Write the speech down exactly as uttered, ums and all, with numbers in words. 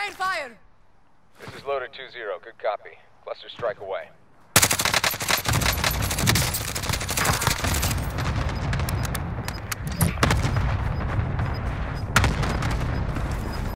Restrain fire! This is Loader two zero. Good copy. Cluster strike away.